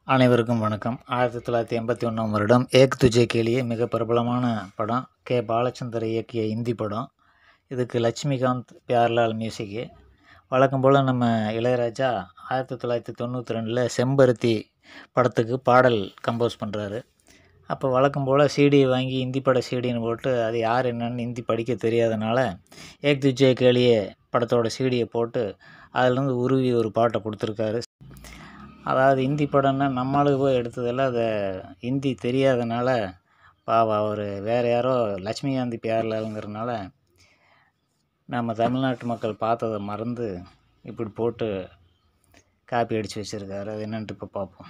அனைவருக்கும் வணக்கம். 1981 வருடம் ஏக் துஜே கேலியே மிக பிரபலமான படம். கே பாலச்சந்தர் இயக்கிய இந்தி படம். இதுக்கு லட்சுமிகாந்த், பியார்லால் மியூசிக்கு. வழக்கம் போல் நம்ம இளையராஜா 1992 செம்பருத்தி படத்துக்கு பாடல் கம்போஸ் பண்ணுறாரு. அப்போ வழக்கம் போல் சிடி வாங்கி இந்தி பட சிடின்னு போட்டு அது யார் என்னன்னு ஹிந்தி படிக்க தெரியாதனால ஏக் துஜே கேலியே படத்தோட சிடியை போட்டு அதிலேருந்து உருவி ஒரு பாட்டை கொடுத்துருக்காரு. அதாவது ஹிந்தி படம்னா நம்மளுக்கு போய் எடுத்ததில் அதை ஹிந்தி தெரியாதனால பாவம் அவர் வேறு யாரோ லட்சுமிகாந்தி பியார்லாலுங்கிறதுனால நம்ம தமிழ்நாட்டு மக்கள் பார்த்ததை மறந்து இப்படி போட்டு காப்பி அடித்து வச்சுருக்காரு. அது என்னன்ட்டு இப்போ பார்ப்போம்.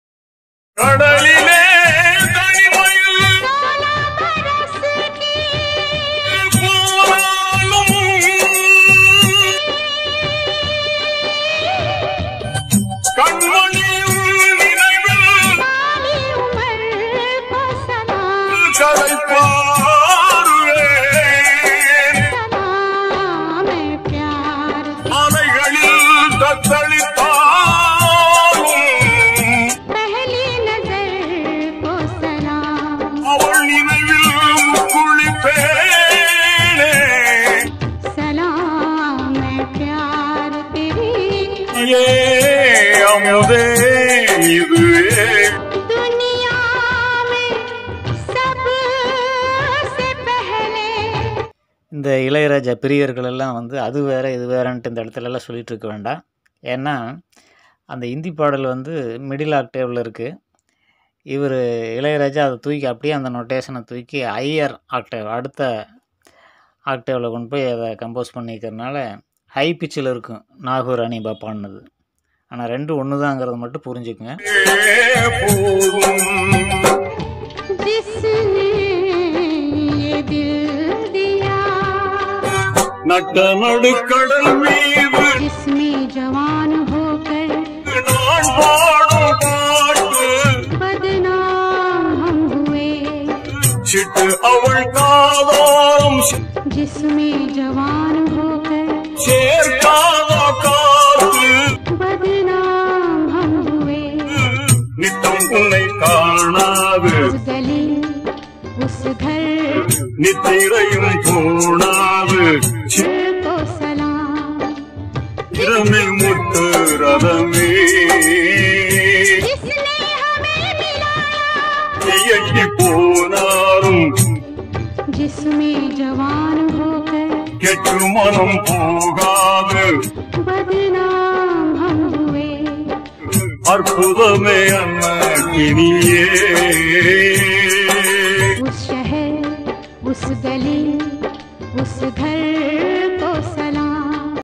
இந்த இளையராஜா பிரியர்கள் எல்லாம் அது வேறு இது வேறன்ட்டு இந்த இடத்துலலாம் சொல்லிகிட்டு இருக்க வேண்டாம். ஏன்னா அந்த ஹிந்தி பாடல் மிடில் ஆக்டேவில் இருக்குது. இவர் இளையராஜா அதை தூக்கி அப்படியே அந்த நொட்டேஷனை தூக்கி ஹையர் ஆக்டேவ் அடுத்த ஆக்டேவில் கொண்டு போய் அதை கம்போஸ் பண்ணிக்கிறதுனால ஹை பிச்சில் இருக்கும் நாகூர் அனீபா பாடினது. ஆனால் ரெண்டும் ஒன்று தாங்கிறத மட்டும் புரிஞ்சுக்குங்க. நட்ட நடுக்கடல் மீது ஜவான் ஹோகர் நான் பாடும் பாட்டு பத்நாம் ஹம் ஹுவே சிட்டு அவள் காதோரம் ஜிஸ்மே ஜவான் ஹோகர் சேர்க்காத காத்து பத்நாம் ஹம் ஹுவே நித்தம் உன்னை காணாது கலி உஸ் घर நித்திரையும் தோணாது இரமே முட்டு ரதமே எட்டி போனாரும் ஜிஸ்மே ஜவான் ஹோகர் கெட்டு மனம் போகாது பத்நாம் ஹம் ஹுவே அற்புதமே அன்னியே उस शहर उस गली उस घर